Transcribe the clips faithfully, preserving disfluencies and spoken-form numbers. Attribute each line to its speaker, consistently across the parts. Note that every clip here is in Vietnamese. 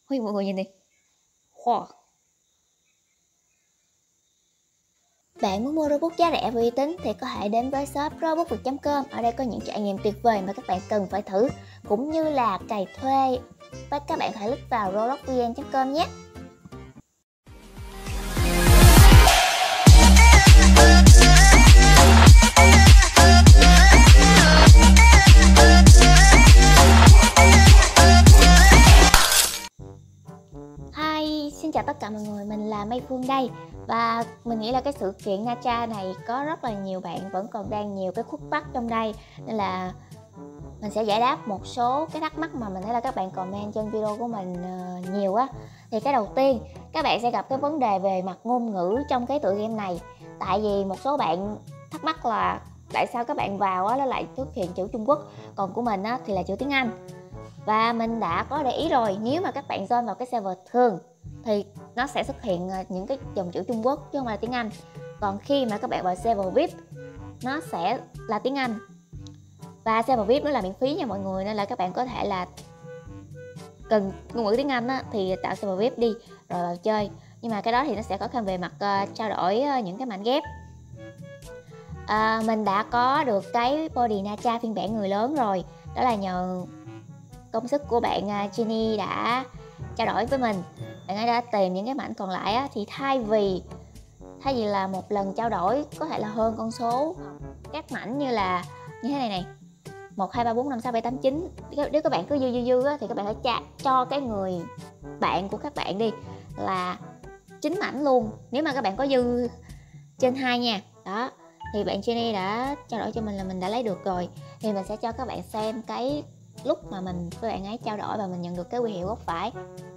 Speaker 1: Ui, mọi người nhìn đi. Wow. Bạn muốn mua robot giá rẻ và uy tín thì có thể đến với shop robot việt chấm com. Ở đây có những trải nghiệm tuyệt vời mà các bạn cần phải thử, cũng như là cày thuê. Và các bạn hãy click vào robot v n chấm com nhé. Hi, xin chào tất cả mọi người, mình là Mây Phương đây. Và mình nghĩ là cái sự kiện Nacha này có rất là nhiều bạn vẫn còn đang nhiều cái khúc mắc trong đây, nên là mình sẽ giải đáp một số cái thắc mắc mà mình thấy là các bạn comment trên video của mình uh, nhiều á. Thì cái đầu tiên, các bạn sẽ gặp cái vấn đề về mặt ngôn ngữ trong cái tựa game này. Tại vì một số bạn thắc mắc là tại sao các bạn vào á nó lại xuất hiện chữ Trung Quốc, còn của mình á thì là chữ tiếng Anh. Và mình đã có để ý rồi, nếu mà các bạn join vào cái server thường thì nó sẽ xuất hiện những cái dòng chữ Trung Quốc chứ không phải là tiếng Anh. Còn khi mà các bạn vào server vi ai pi nó sẽ là tiếng Anh. Và server vi ai pi nó là miễn phí nha mọi người, nên là các bạn có thể là cần ngôn ngữ tiếng Anh á, thì tạo server vi ai pi đi rồi vào chơi. Nhưng mà cái đó thì nó sẽ khó khăn về mặt uh, trao đổi uh, những cái mảnh ghép. uh, Mình đã có được cái body Nacha phiên bản người lớn rồi. Đó là nhờ công sức của bạn uh, Jenny đã trao đổi với mình. Bạn ấy đã tìm những cái mảnh còn lại á, thì thay vì thay vì là một lần trao đổi có thể là hơn con số các mảnh như là như thế này này, một hai ba bốn năm sáu bảy tám chín, nếu các bạn cứ dư dư dư á, thì các bạn hãy tra, cho cái người bạn của các bạn đi là chín mảnh luôn, nếu mà các bạn có dư trên hai nha. Đó, thì bạn Jenny đã trao đổi cho mình là mình đã lấy được rồi. Thì mình sẽ cho các bạn xem cái lúc mà mình với bạn ấy trao đổi và mình nhận được cái huy hiệu gốc phải.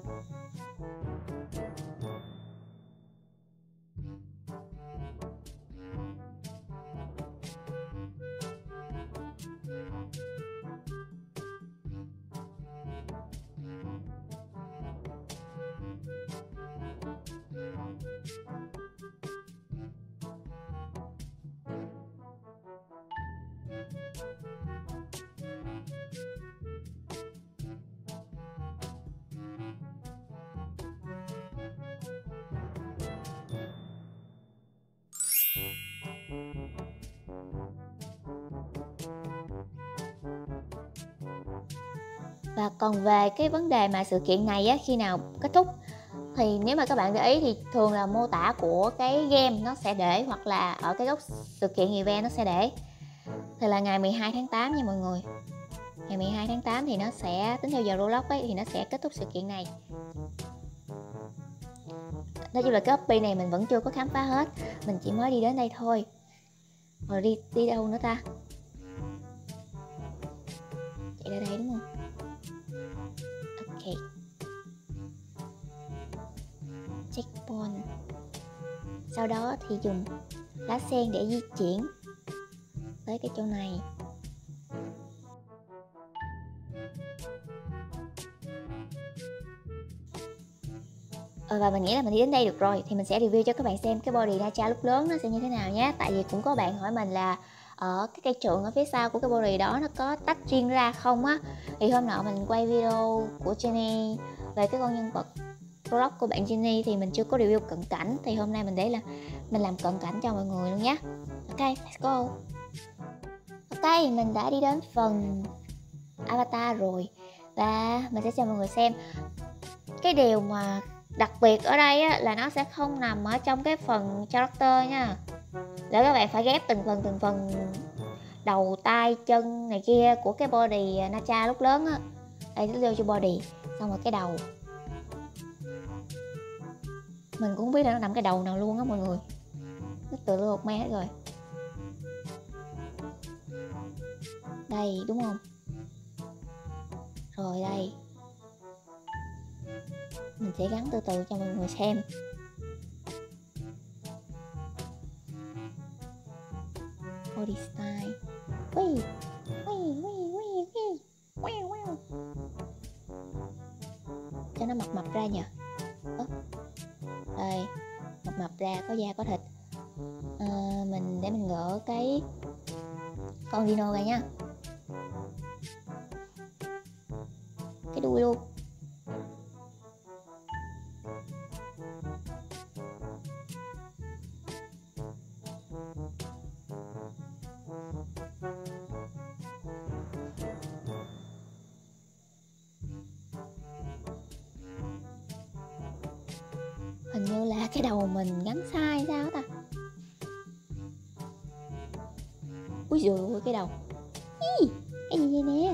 Speaker 1: Và còn về cái vấn đề mà sự kiện này á, khi nào kết thúc, thì nếu mà các bạn để ý thì thường là mô tả của cái game nó sẽ để, hoặc là ở cái góc sự kiện event nó sẽ để thì là ngày mười hai tháng tám nha mọi người. Ngày mười hai tháng tám thì nó sẽ tính theo giờ Roblox ấy, thì nó sẽ kết thúc sự kiện này. Nói chung là cái copy này mình vẫn chưa có khám phá hết, mình chỉ mới đi đến đây thôi. Rồi đi đi đâu nữa ta? Chạy ra đây đúng không? Ok. Checkpoint. Sau đó thì dùng lá sen để di chuyển tới cái chỗ này. Ờ, và mình nghĩ là mình đi đến đây được rồi, thì mình sẽ review cho các bạn xem cái body Nacha lúc lớn nó sẽ như thế nào nhé. Tại vì cũng có bạn hỏi mình là ở cái cây trượng ở phía sau của cái body đó nó có tách riêng ra không á. Thì hôm nọ mình quay video của Jenny về cái con nhân vật Roblox của bạn Jenny thì mình chưa có review cận cảnh, thì hôm nay mình để là mình làm cận cảnh cho mọi người luôn nhé. Ok, let's go. Ok, mình đã đi đến phần avatar rồi, và mình sẽ cho mọi người xem cái điều mà đặc biệt ở đây á, là nó sẽ không nằm ở trong cái phần character nha. Để các bạn phải ghép từng phần từng phần đầu, tay, chân này kia của cái body Nacha lúc lớn á. Đây nó vô cho body, xong rồi cái đầu. Mình cũng không biết là nó nằm cái đầu nào luôn á mọi người. Nó tự lột me hết rồi. Đây đúng không? Rồi đây. Mình sẽ gắn từ từ cho mọi người xem. Body style. Ui, ui, ui, ui, ui. Wow, wow. Cho nó mập mập ra nhờ. Ơ. Đây, mập mập ra, có da có thịt. À, mình để mình gỡ cái con dino ra nha. Cái đuôi luôn. cái đầu mình gắn sai sao ta? Úi giời ơi, cái đầu. Ý, cái gì vậy nè?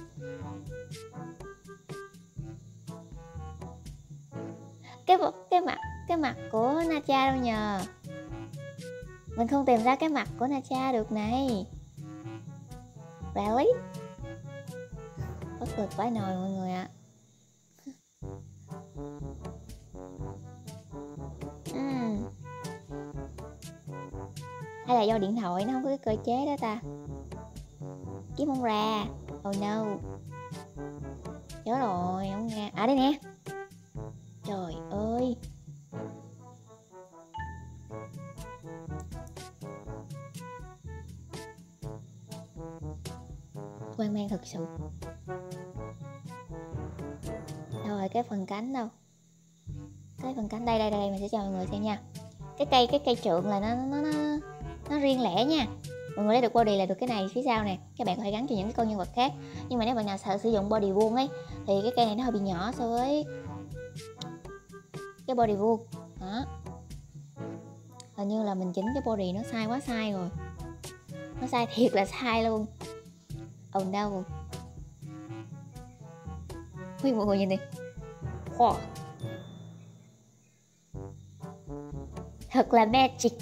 Speaker 1: Cái cái mặt cái mặt của Nacha đâu nhờ? Mình không tìm ra cái mặt của Nacha được này. Really? Bất lực vãi nồi mọi người ạ. uhm. Hay là do điện thoại nó không có cái cơ chế đó ta? Kiếm không ra. Oh no. Nhớ rồi, không nghe. À đây nè. Trời ơi. Hoang mang thật sự. Đâu rồi cái phần cánh đâu? Cái phần cánh đây đây đây mình sẽ cho mọi người xem nha. Cái cây cái cây trượng là nó nó nó nó riêng lẻ nha. Mọi người lấy được body là được cái này phía sau nè. Các bạn có thể gắn cho những cái con nhân vật khác. Nhưng mà nếu bạn nào sợ sử dụng body vuông ấy thì cái cây này nó hơi bị nhỏ so với cái body vuông. Đó. Hình như là mình chỉnh cái body nó sai quá sai rồi. Nó sai thiệt là sai luôn. Oh no. Ui mọi người nhìn đi. Wow. Thật là magic.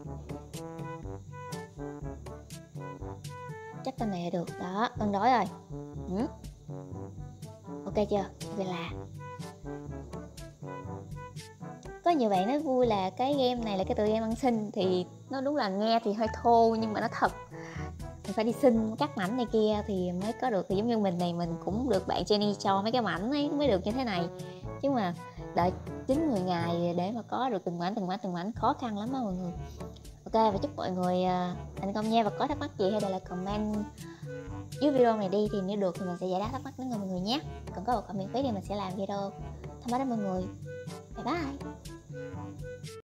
Speaker 1: Chắc con này là được. Đó, con đói rồi. ừ. Ok chưa? Vậy là có nhiều bạn nói vui là cái game này là cái tựa game ăn xin. Thì nó đúng là nghe thì hơi thô nhưng mà nó thật. Mình phải đi xin các mảnh này kia thì mới có được. Thì giống như mình này mình cũng được bạn Jenny cho mấy cái mảnh ấy mới được như thế này. Chứ mà đợi chín mười ngày để mà có được từng mảnh từng mảnh từng mảnh khó khăn lắm đó mọi người. Ok, và chúc mọi người thành công nha. Và có thắc mắc gì hay để lại comment dưới video này đi, thì nếu được thì mình sẽ giải đáp thắc mắc đến mọi người nhé. Còn có một comment miễn phí thì mình sẽ làm video thông báo đến mọi người. Bye bye.